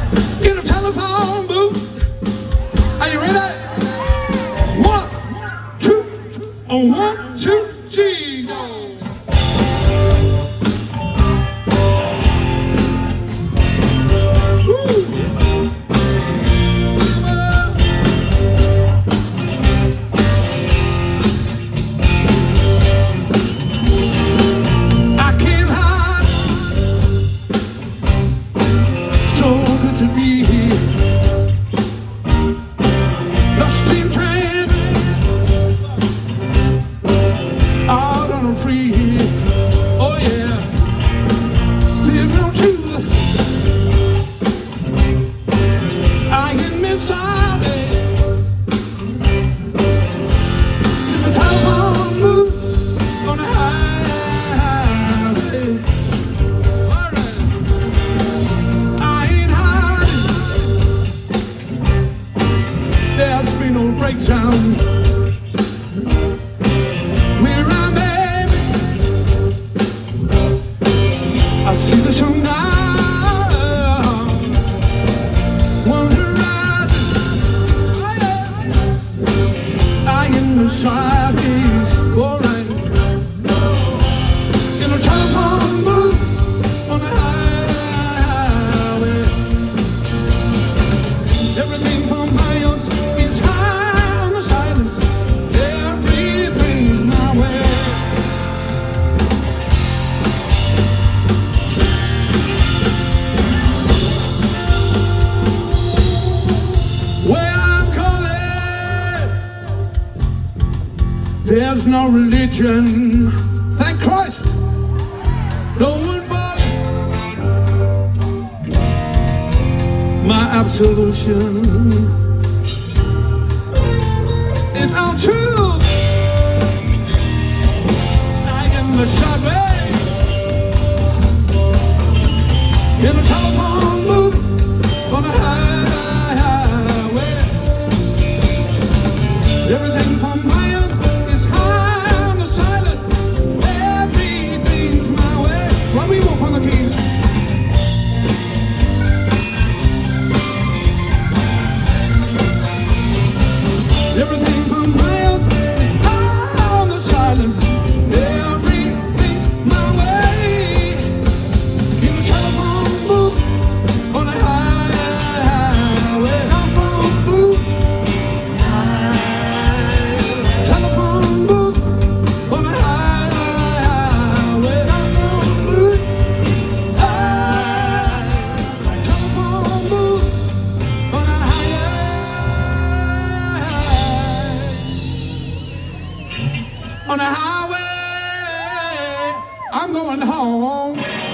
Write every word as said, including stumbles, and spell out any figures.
in a telephone booth. Are you ready? One, two, oh, one, two, three, go. To be here, lost in trance, out on a free. Oh yeah, there's no truth. I get misguided to the telephone booth on the highway. All right. There's been no breakdown where I'm at. I see the sun down, wonder I am the sideways, alright. In a telephone booth on the highway, everything from miles. There's no religion, thank Christ, no one but my absolution is all true. I am the subway in a telephone booth on a highway. Everything from miles. We walk on the keys. Everything from miles is on the silence. Everything my way. In a telephone booth on a highway. Telephone booth. Telephone booth on a highway. On the highway, I'm going home.